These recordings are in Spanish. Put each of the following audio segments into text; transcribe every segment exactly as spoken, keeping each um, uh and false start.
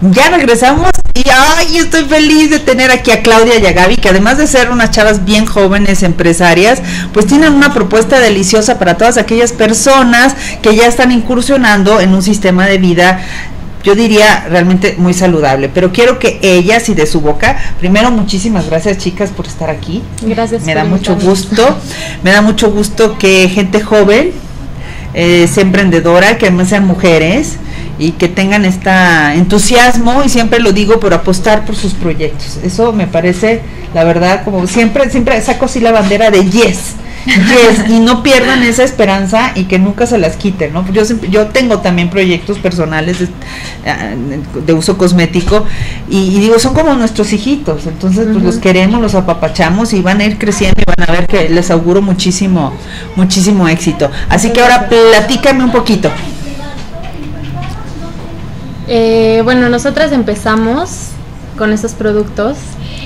Ya regresamos y ay, estoy feliz de tener aquí a Claudia y a Gaby, que además de ser unas chavas bien jóvenes, empresarias, pues tienen una propuesta deliciosa para todas aquellas personas que ya están incursionando en un sistema de vida, yo diría realmente muy saludable. Pero quiero que ellas y de su boca, primero muchísimas gracias, chicas, por estar aquí. Gracias. Me da mucho gusto, me da mucho gusto que gente joven eh, sea emprendedora, que además sean mujeres y que tengan este entusiasmo, y siempre lo digo, por apostar por sus proyectos. Eso me parece, la verdad, como siempre, siempre saco así la bandera de yes, yes, y no pierdan esa esperanza y que nunca se las quiten, ¿no? Yo, yo tengo también proyectos personales de, de uso cosmético y, y digo, son como nuestros hijitos, entonces pues uh-huh. los queremos, los apapachamos y van a ir creciendo y van a ver que les auguro muchísimo, muchísimo éxito. Así que ahora platícame un poquito. Eh, bueno, nosotras empezamos con estos productos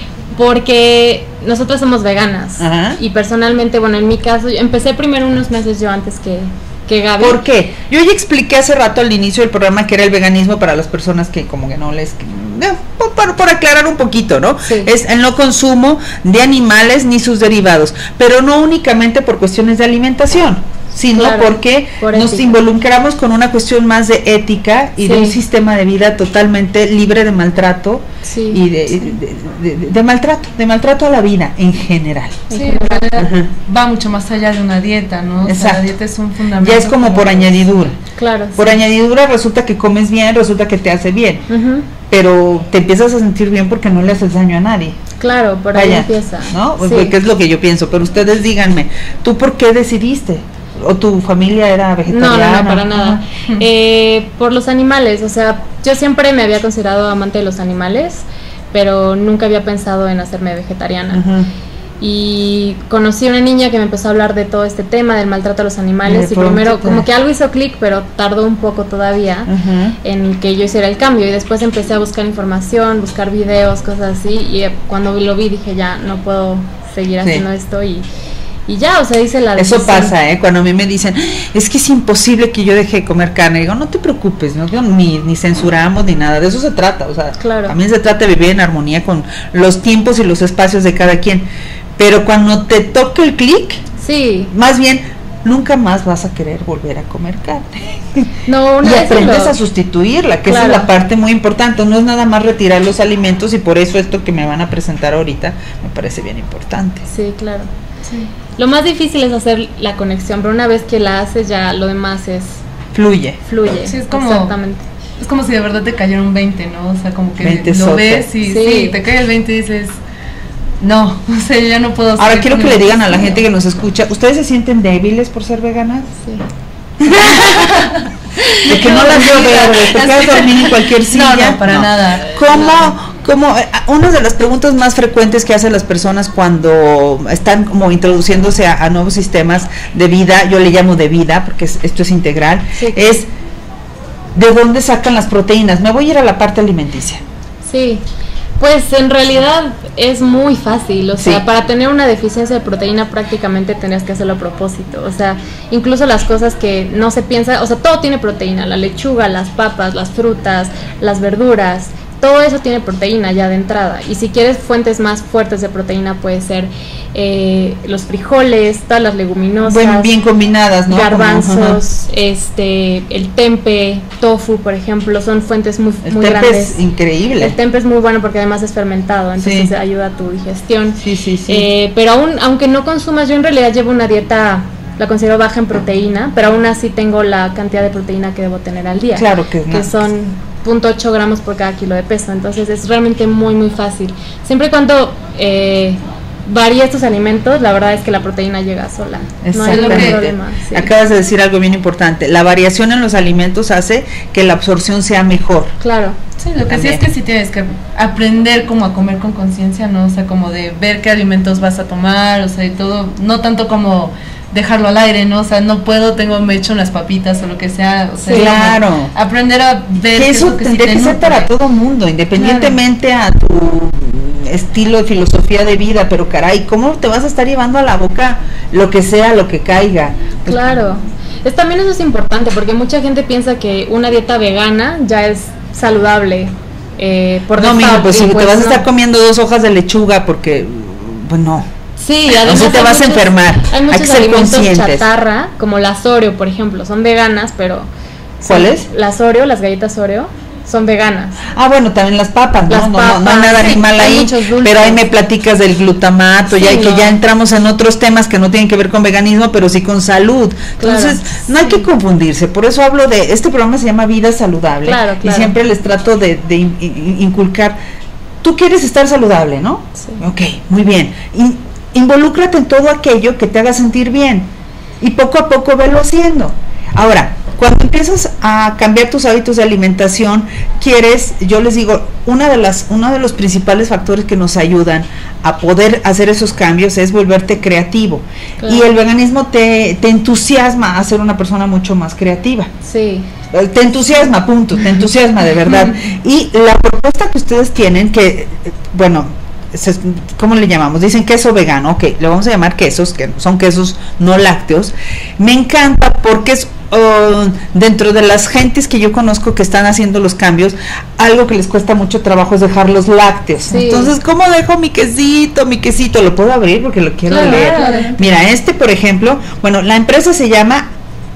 porque nosotras somos veganas. Ajá. Y personalmente, bueno, en mi caso, empecé primero unos meses yo antes que, que Gaby. ¿Por qué? Yo ya expliqué hace rato al inicio del programa que era el veganismo para las personas que como que no les... No, por, por aclarar un poquito, ¿no? Sí. Es el no consumo de animales ni sus derivados, pero no únicamente por cuestiones de alimentación, sino claro, porque por nos involucramos con una cuestión más de ética y sí. de un sistema de vida totalmente libre de maltrato sí. y de, de, de, de, de maltrato, de maltrato a la vida en general. Sí, en realidad va mucho más allá de una dieta, ¿no? O sea, la dieta es un fundamento. Ya es como por añadidura. Claro. Por sí. añadidura resulta que comes bien, resulta que te hace bien, uh-huh. pero te empiezas a sentir bien porque no le haces daño a nadie. Claro, por ahí Vaya, empieza. ¿No? Sí. Que es lo que yo pienso, pero ustedes díganme, ¿tú por qué decidiste? ¿O tu familia era vegetariana? No, no, no, para nada. Eh, por los animales, o sea, yo siempre me había considerado amante de los animales, pero nunca había pensado en hacerme vegetariana. Uh-huh. Y conocí a una niña que me empezó a hablar de todo este tema del maltrato a los animales, y primero como que algo hizo clic, pero tardó un poco todavía uh-huh. en que yo hiciera el cambio, y después empecé a buscar información, buscar videos, cosas así, y cuando lo vi dije, ya no puedo seguir haciendo sí. esto, y Y ya, o sea, hice la decisión. Eso pasa, ¿eh? Cuando a mí me dicen, es que es imposible que yo deje de comer carne. Digo, no te preocupes, ¿no? Ni, ni censuramos ni nada, de eso se trata. O sea, claro. también se trata de vivir en armonía con los tiempos y los espacios de cada quien. Pero cuando te toque el clic, sí. más bien, nunca más vas a querer volver a comer carne. No, y aprendes lo... a sustituirla, que claro. esa es la parte muy importante. No es nada más retirar los alimentos, y por eso esto que me van a presentar ahorita me parece bien importante. Sí, claro. Sí. Lo más difícil es hacer la conexión, pero una vez que la haces ya lo demás es... Fluye. Fluye, sí, es como, exactamente. Es como si de verdad te cayera un veinte, ¿no? O sea, como que veinte lo soto. ves y sí. sí, te cae el veinte y dices... No, o sea, ya no puedo... Ahora quiero que le digan a la gente que nos escucha, ¿ustedes se sienten débiles por ser veganas? Sí. De que no, no las veo verdes, te quedas dormir en cualquier silla. No, no, para no. nada. ¿Cómo...? Como una de las preguntas más frecuentes que hacen las personas cuando están como introduciéndose a, a nuevos sistemas de vida, yo le llamo de vida porque es, esto es integral, sí. es ¿de dónde sacan las proteínas? Me voy a ir a la parte alimenticia. Sí, pues en realidad es muy fácil, o sea, sí. para tener una deficiencia de proteína prácticamente tenías que hacerlo a propósito, o sea, incluso las cosas que no se piensa, o sea, todo tiene proteína, la lechuga, las papas, las frutas, las verduras, todo eso tiene proteína ya de entrada, y si quieres fuentes más fuertes de proteína puede ser eh, los frijoles, todas las leguminosas, bueno, bien combinadas, ¿no? Garbanzos, Como, este, el tempe, tofu, por ejemplo, son fuentes muy, el muy tempe grandes. Es increíble. El tempe es muy bueno porque además es fermentado, entonces sí. ayuda a tu digestión. Sí, sí, sí. Eh, pero aún, aunque no consumas, yo en realidad llevo una dieta, la considero baja en proteína, pero aún así tengo la cantidad de proteína que debo tener al día. Claro que es que son cero punto ocho gramos por cada kilo de peso, entonces es realmente muy muy fácil. Siempre y cuando eh, varía estos alimentos, la verdad es que la proteína llega sola. No hay ningún problema. Sí. Acabas de decir algo bien importante, la variación en los alimentos hace que la absorción sea mejor. Claro. Sí, lo que También. sí es que sí tienes que aprender como a comer con conciencia, ¿no? O sea, como de ver qué alimentos vas a tomar, o sea, y todo, no tanto como dejarlo al aire, ¿no? O sea, no puedo, tengo, me echo unas papitas o lo que sea. O sea, claro. Aprender a ver que eso tendría que ser para todo mundo, independientemente claro. a tu estilo de filosofía de vida, pero caray, ¿cómo te vas a estar llevando a la boca lo que sea, lo que caiga? Pues, claro. Es, también eso es importante, porque mucha gente piensa que una dieta vegana ya es saludable. eh, por No, default, mira, pues y si pues te vas a no. estar comiendo dos hojas de lechuga porque, pues no. Sí, O además sea, te hay vas a muchos- enfermar. Hay Hay muchos que ser alimentos conscientes. chatarra, como las Oreo, por ejemplo, son veganas, pero... ¿Cuáles? son- Las Oreo, las galletas Oreo, son veganas. Ah, bueno, también las papas, ¿no? Las no, no, no hay papas, nada sí, animal hay ahí, muchos dulces. pero ahí me platicas del glutamato, Sí, ya que no. ya entramos en otros temas que no tienen que ver con veganismo, pero sí con salud. Entonces, Claro, no hay sí. que confundirse, por eso hablo de, este programa se llama Vida Saludable, Claro, y claro. siempre les trato de, de in- in- inculcar, tú quieres estar saludable, ¿no? Sí. Ok, muy bien. In- involúcrate en todo aquello que te haga sentir bien, y poco a poco velo haciendo. Ahora, cuando empiezas a cambiar tus hábitos de alimentación, quieres, yo les digo, una de las, uno de los principales factores que nos ayudan a poder hacer esos cambios es volverte creativo. Claro. Y el veganismo te, te entusiasma a ser una persona mucho más creativa. Sí. Eh, Te entusiasma, punto, te entusiasma de verdad. Y la propuesta que ustedes tienen, que, eh, bueno, se- ¿cómo le llamamos? Dicen queso vegano, ok, le vamos a llamar quesos, que son quesos no lácteos. Me encanta porque es uh, dentro de las gentes que yo conozco que están haciendo los cambios, algo que les cuesta mucho trabajo es dejar los lácteos. Sí. Entonces, ¿cómo dejo mi quesito, mi quesito? Lo puedo abrir porque lo quiero Claro, leer. claro. Mira, este, por ejemplo, bueno, la empresa se llama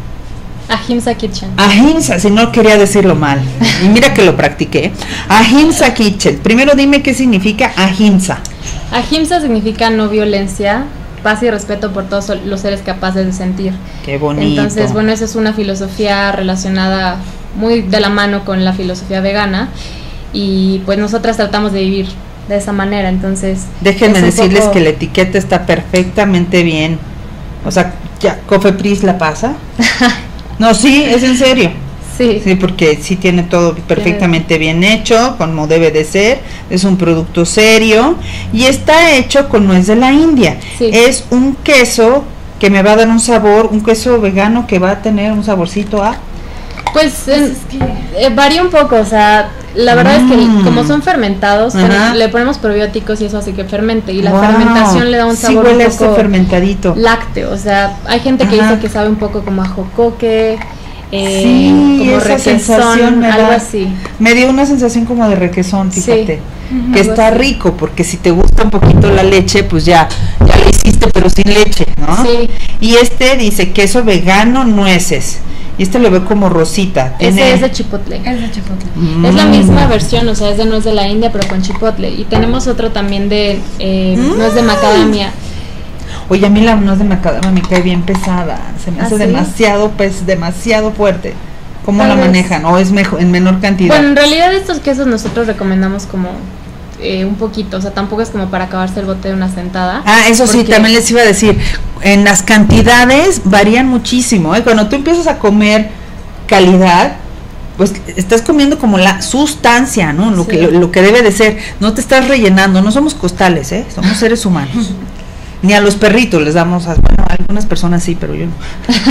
Ahimsa Kitchen. Ahimsa, si no quería decirlo mal, y mira que lo practiqué. Ahimsa Kitchen. Primero dime qué significa Ahimsa. Ahimsa significa no violencia, paz y respeto por todos los seres capaces de sentir. Qué bonito. Entonces, bueno, esa es una filosofía relacionada muy de la mano con la filosofía vegana, y pues nosotras tratamos de vivir de esa manera. Entonces, Déjenme es un decirles poco- que la etiqueta está perfectamente bien. O sea, ya, Cofepris la pasa. No, sí, es en serio. Sí, Sí, porque sí tiene todo perfectamente bien hecho, como debe de ser. Es un producto serio y está hecho con nuez de la India. Sí. Es un queso que me va a dar un sabor, un queso vegano que va a tener un saborcito a... pues en- eh, varía un poco, o sea, la verdad es que Mm. como son fermentados, Ajá. ten- le ponemos probióticos y eso hace que fermente, y la Wow, fermentación le da un sí sabor huele a un este poco fermentadito. lácteo, o sea, hay gente que Ajá. dice que sabe un poco como a jocoque, eh, Sí, como esa sensación requesón, me algo da. así. Me dio una sensación como de requesón, Sí. fíjate, Ujú, que algo está así. rico, porque si te gusta un poquito la leche, pues ya, ya lo hiciste, pero sin leche, ¿no? Sí. Y este dice queso vegano, nueces, y este lo veo como rosita. Ese tiene- es de chipotle. Es de chipotle. Mm. Es la misma versión, o sea, es de nuez de la India, pero con chipotle. Y tenemos otro también de eh, Mm. nuez de macadamia. Oye, a mí la nuez de macadamia me cae bien pesada, se me ¿Ah, hace sí? demasiado, pues, demasiado fuerte. ¿Cómo Tal la vez. manejan? ¿O es mejor, en menor cantidad? Bueno, en realidad estos quesos nosotros recomendamos como eh, un poquito, o sea, tampoco es como para acabarse el bote de una sentada. Ah, eso sí, porque- también les iba a decir, en las cantidades varían muchísimo, ¿eh? Cuando tú empiezas a comer calidad, pues estás comiendo como la sustancia, ¿no? Lo, Sí. que, lo, lo que debe de ser, no te estás rellenando, no somos costales, ¿eh? Somos seres humanos. Ni a los perritos les damos, a, bueno, a algunas personas sí, pero yo no.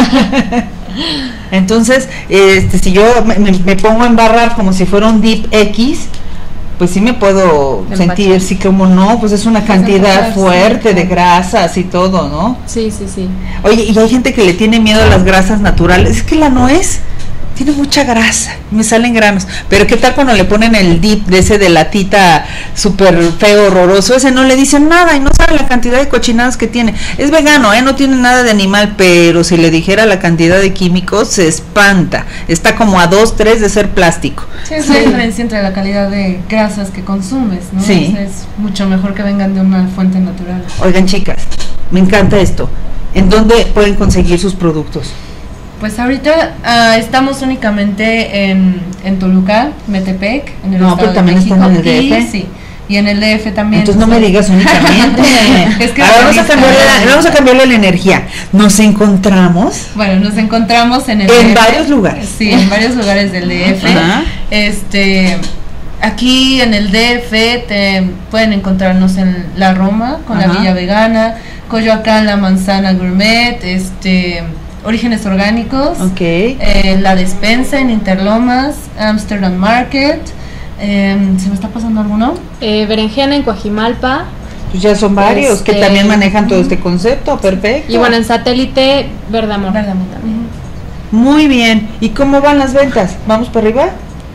Entonces, este, si yo me, me- me pongo a embarrar como si fuera un dip X, pues sí me puedo Empachar. sentir, sí, como no, pues es una cantidad empachar, sí, fuerte de claro. grasas y todo, ¿no? Sí, sí, sí. Oye, y hay gente que le tiene miedo a las grasas naturales, es que la nuez tiene mucha grasa, me salen granos, pero ¿qué tal cuando le ponen el dip de ese de latita súper feo, horroroso? Ese no le dicen nada y no saben la cantidad de cochinadas que tiene. Es vegano, ¿eh? No tiene nada de animal, pero si le dijera la cantidad de químicos, se espanta. Está como a dos, tres de ser plástico. Sí, es la diferencia entre la calidad de grasas que consumes, ¿no? Sí. O sea, es mucho mejor que vengan de una fuente natural. Oigan, chicas, me encanta esto. ¿En dónde pueden conseguir sus productos? Pues ahorita ah, estamos únicamente en, en Toluca, Metepec, en el No, Estado pero de también México, están en el D F. y, sí, y en el D F también. Entonces no me Sí. digas únicamente. Es que Ahora vamos a ahorita- cambiarle la, vamos a cambiarle la energía. Nos encontramos Bueno, nos encontramos en el en D F. varios lugares. Sí, en varios lugares del D F. Ajá. Este, aquí en el D F te pueden encontrarnos en La Roma con Ajá. la Villa Vegana, Coyoacán, La Manzana Gourmet, este, Orígenes Orgánicos, Ok. eh, La Despensa en Interlomas, Amsterdam Market. eh, ¿Se me está pasando alguno? Eh, berenjena en Coajimalpa. Pues ya son varios que Este, también manejan todo este concepto. Perfecto. Y bueno, en satélite, Verde Amor. Verdamón. Muy bien. ¿Y cómo van las ventas? ¿Vamos para arriba?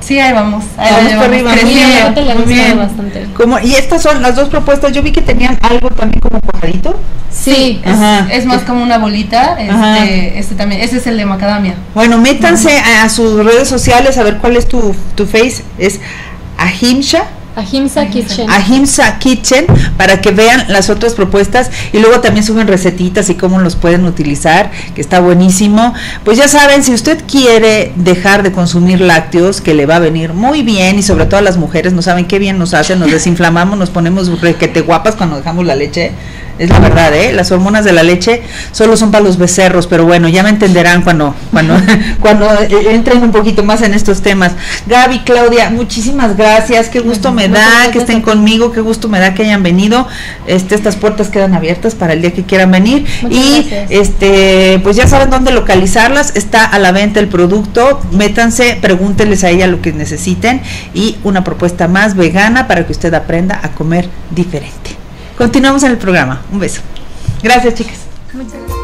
Sí, ahí vamos. Ahí Vamos la para llevamos arriba, muy creciendo, bien, le ha muy gustado bien. bastante. Como, y estas son las dos propuestas. Yo vi que tenían algo también como cuadradito. Sí, es, Ajá. es más como una bolita. Ajá. Este, este también, ese es el de macadamia. Bueno, métanse a, a sus redes sociales a ver cuál es tu, tu face. Es Ahimsa. Ahimsa Kitchen. Ahimsa Kitchen, para que vean las otras propuestas y luego también suben recetitas y cómo los pueden utilizar, que está buenísimo. Pues ya saben, si usted quiere dejar de consumir lácteos, que le va a venir muy bien, y sobre todo a las mujeres, no saben qué bien nos hacen, nos desinflamamos, nos ponemos requete guapas cuando dejamos la leche. Es la verdad, ¿eh? Las hormonas de la leche solo son para los becerros, pero bueno, ya me entenderán cuando cuando cuando entren un poquito más en estos temas. Gaby, Claudia, muchísimas gracias, qué gusto me da que estén conmigo, qué gusto me da que hayan venido. Este, estas puertas quedan abiertas para el día que quieran venir. Muchas y gracias. este, pues ya saben dónde localizarlas, está a la venta el producto, métanse, pregúntenles a ella lo que necesiten y una propuesta más vegana para que usted aprenda a comer diferente. Continuamos en el programa. Un beso. Gracias, chicas. Muchas gracias.